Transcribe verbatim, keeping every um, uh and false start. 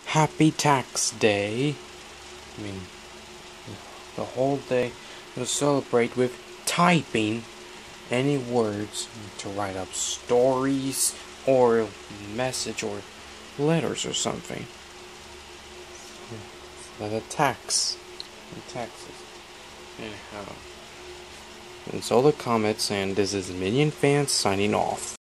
Happy Tax Day. I mean, the whole day you'll celebrate with typing any words to write up stories or message or letters or something. But a tax. The taxes. Anyhow. That's all the comments, and this is Minion Fans signing off.